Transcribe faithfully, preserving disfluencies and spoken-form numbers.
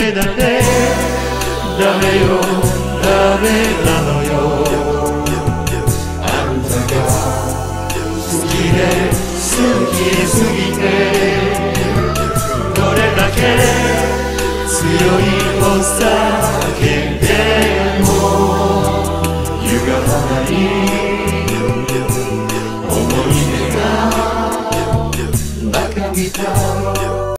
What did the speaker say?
メだねダメよダメなのよあんたが好きで好きすぎてどれだけ強いお酒でも歪まない